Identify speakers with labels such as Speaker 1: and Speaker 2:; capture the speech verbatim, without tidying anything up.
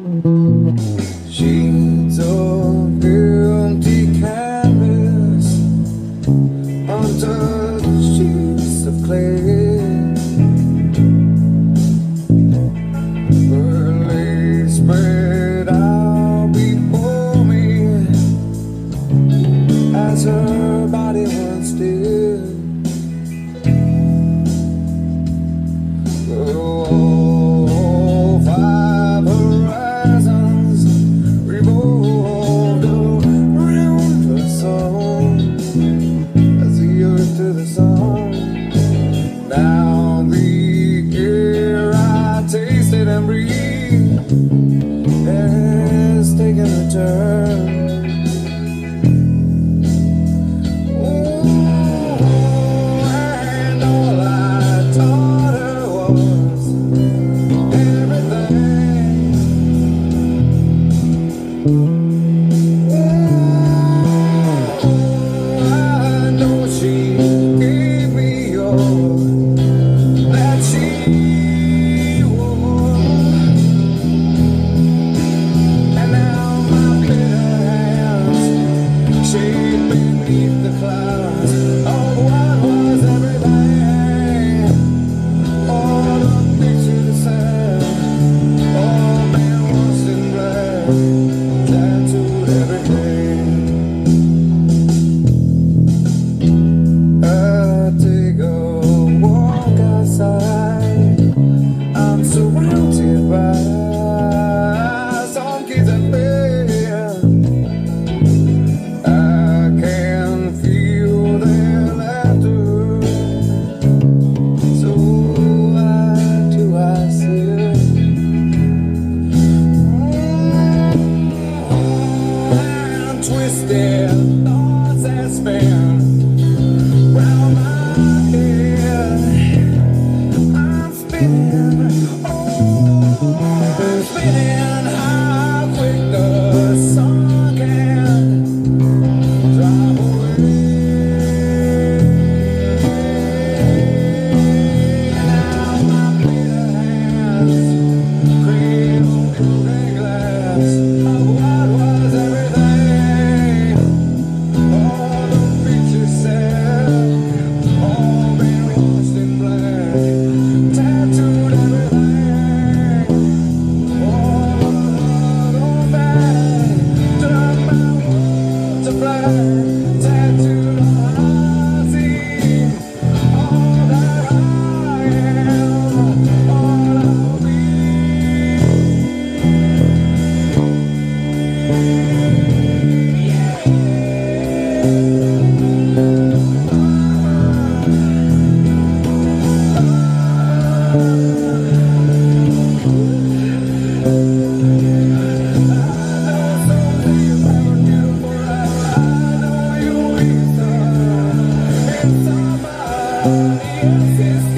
Speaker 1: Sheets of empty canvas, untouched sheets of clay. Her legs spread out before me as her body once did. Oh, five horizons revolved around her song as the earth to the sun. Now the air I tasted and breathed has taken a turn. I'm surrounded by some kids that play. I can feel their laughter, so why do I sit and twisted thoughts that spin round my head? I'm spinning, oh, I'm spinning how quick the sun can drive away. Now my bitter hands cradle broken glass of what was everything. All the pictures said, all been lost in black, tattooed everything. All the back, turned my world to black, tattooed all I see, all that I am, all I'll be. Somebody else's